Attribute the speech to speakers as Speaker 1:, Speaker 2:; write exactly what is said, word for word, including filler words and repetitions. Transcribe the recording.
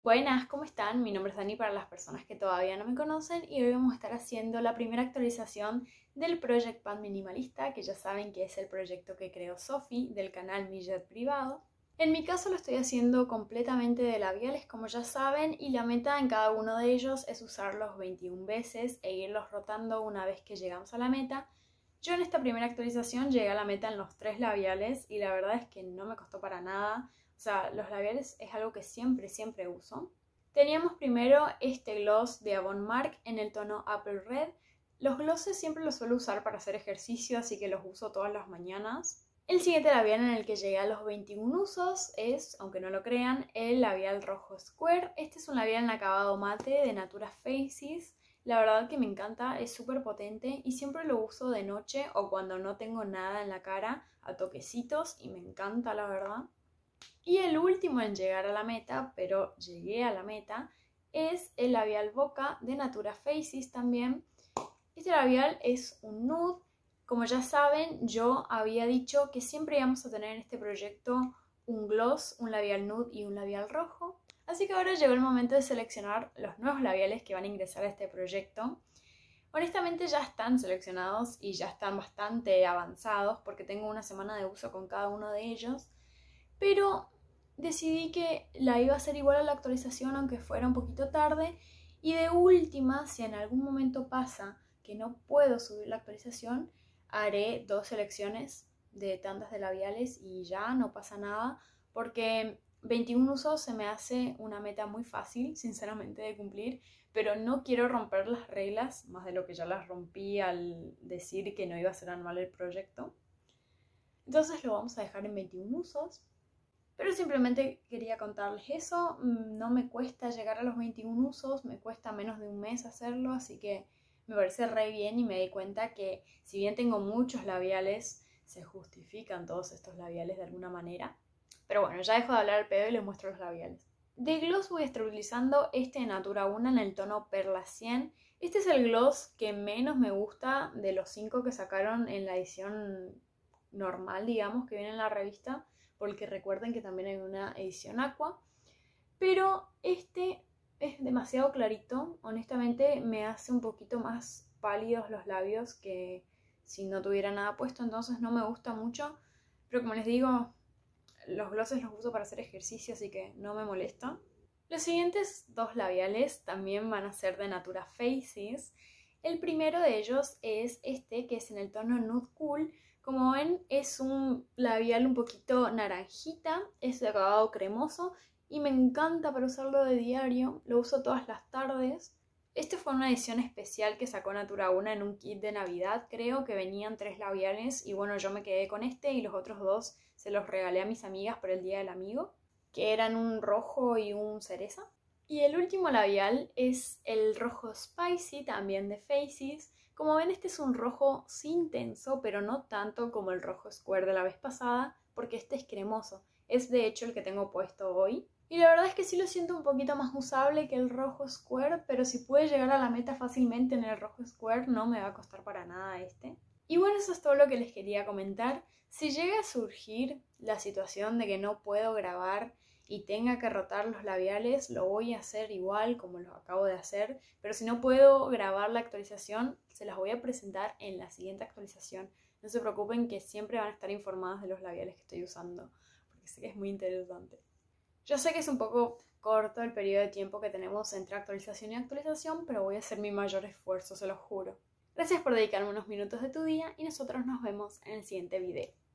Speaker 1: Buenas, ¿cómo están? Mi nombre es Dani para las personas que todavía no me conocen y hoy vamos a estar haciendo la primera actualización del Project Pan Minimalista, que ya saben que es el proyecto que creó Sofi del canal Mi Jet Privado. En mi caso lo estoy haciendo completamente de labiales, como ya saben, y la meta en cada uno de ellos es usarlos veintiuna veces e irlos rotando una vez que llegamos a la meta. Yo en esta primera actualización llegué a la meta en los tres labiales y la verdad es que no me costó para nada. O sea, los labiales es algo que siempre, siempre uso. Teníamos primero este gloss de Avon Mark en el tono Apple Red. Los glosses siempre los suelo usar para hacer ejercicio, así que los uso todas las mañanas. El siguiente labial en el que llegué a los veintiuna usos es, aunque no lo crean, el labial rojo Square. Este es un labial en acabado mate de Natura Faces. La verdad que me encanta, es súper potente y siempre lo uso de noche o cuando no tengo nada en la cara a toquecitos y me encanta, la verdad. Y el último en llegar a la meta, pero llegué a la meta, es el labial Boca de Natura Faces también. Este labial es un nude. Como ya saben, yo había dicho que siempre íbamos a tener en este proyecto un gloss, un labial nude y un labial rojo. Así que ahora llegó el momento de seleccionar los nuevos labiales que van a ingresar a este proyecto. Honestamente ya están seleccionados y ya están bastante avanzados porque tengo una semana de uso con cada uno de ellos. Pero decidí que la iba a hacer igual a la actualización aunque fuera un poquito tarde. Y de última, si en algún momento pasa que no puedo subir la actualización, haré dos selecciones de tandas de labiales y ya no pasa nada. Porque veintiuna usos se me hace una meta muy fácil, sinceramente, de cumplir. Pero no quiero romper las reglas, más de lo que ya las rompí al decir que no iba a ser anual el proyecto. Entonces lo vamos a dejar en veintiuna usos. Pero simplemente quería contarles eso. No me cuesta llegar a los veintiuna usos, me cuesta menos de un mes hacerlo, así que me parece re bien y me di cuenta que si bien tengo muchos labiales, se justifican todos estos labiales de alguna manera. Pero bueno, ya dejo de hablar al pedo y les muestro los labiales. De gloss voy a estar utilizando este de Natura uno en el tono Perla cien. Este es el gloss que menos me gusta de los cinco que sacaron en la edición normal, digamos, que viene en la revista, porque recuerden que también hay una edición aqua, pero este es demasiado clarito. Honestamente me hace un poquito más pálidos los labios que si no tuviera nada puesto, entonces no me gusta mucho, pero como les digo, los glosses los uso para hacer ejercicio, así que no me molesta. Los siguientes dos labiales también van a ser de Natura Faces. El primero de ellos es este, que es en el tono Nude Cool. Como ven, es un labial un poquito naranjita, es de acabado cremoso y me encanta para usarlo de diario, lo uso todas las tardes. Este fue una edición especial que sacó Natura uno en un kit de Navidad, creo que venían tres labiales y bueno, yo me quedé con este y los otros dos se los regalé a mis amigas por el Día del Amigo, que eran un rojo y un cereza. Y el último labial es el rojo Spicy, también de Faces. Como ven, este es un rojo sí intenso, pero no tanto como el rojo Square de la vez pasada, porque este es cremoso. Es de hecho el que tengo puesto hoy. Y la verdad es que sí lo siento un poquito más usable que el rojo Square, pero si puede llegar a la meta fácilmente en el rojo Square, no me va a costar para nada este. Y bueno, eso es todo lo que les quería comentar. Si llega a surgir la situación de que no puedo grabar y tenga que rotar los labiales, lo voy a hacer igual como lo acabo de hacer, pero si no puedo grabar la actualización, se las voy a presentar en la siguiente actualización. No se preocupen que siempre van a estar informadas de los labiales que estoy usando, porque sé que es muy interesante. Yo sé que es un poco corto el periodo de tiempo que tenemos entre actualización y actualización, pero voy a hacer mi mayor esfuerzo, se lo juro. Gracias por dedicarme unos minutos de tu día y nosotros nos vemos en el siguiente video.